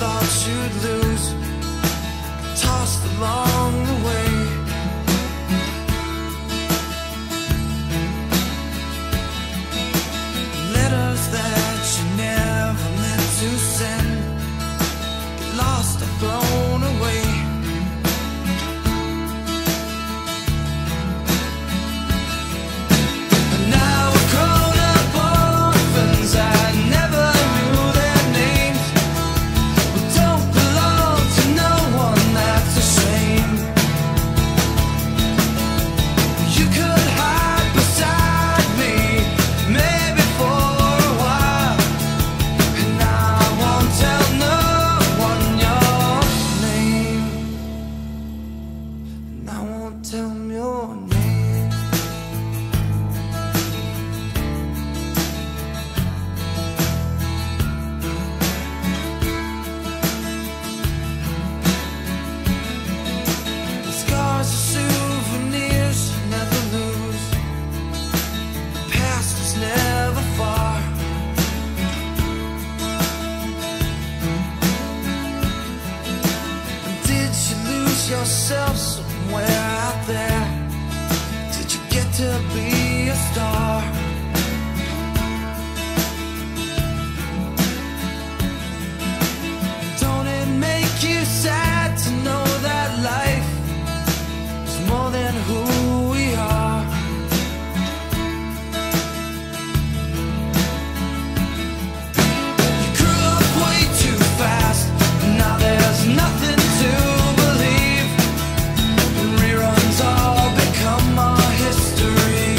thought you'd lose, tossed along the way. Letters that you never meant to send, get lost or thrown away. And now we're grown-up orphans that never knew their names. We don't belong to no one, that's a shame. You could hide beside me, maybe for a while, and I won't tell no one your name. And I won't tell them your name. The scars are souvenirs you never lose. The past is never far. And did you lose yourself somewhere out there? Did you get to be a star? Don't it make you sad to know that life is more than who we are? You grew up way too fast, and now there's nothing to believe. The reruns all become our history.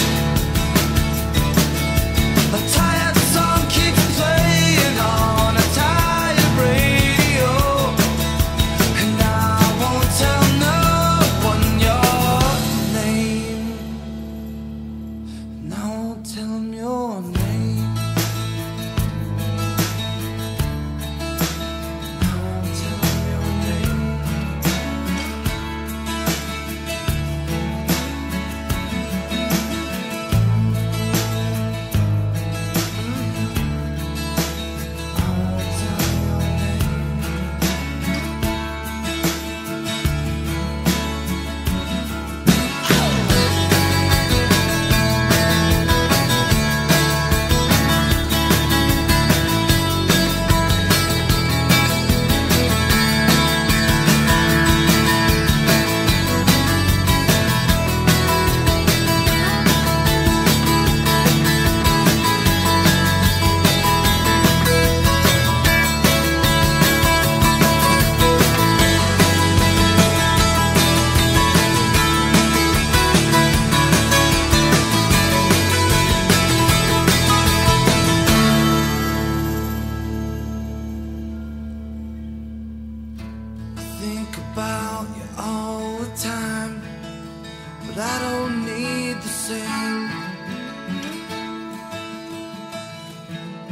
A tired song keeps playing on a tired radio, and I won't tell no one your name. And I won't tell them your name. And I won't tell them your name. I won't tell them your name. Think about you all the time, but I don't need the same.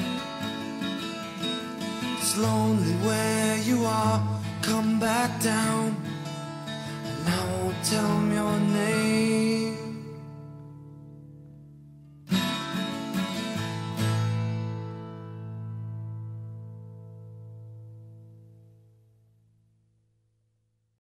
It's lonely where you are, come back down.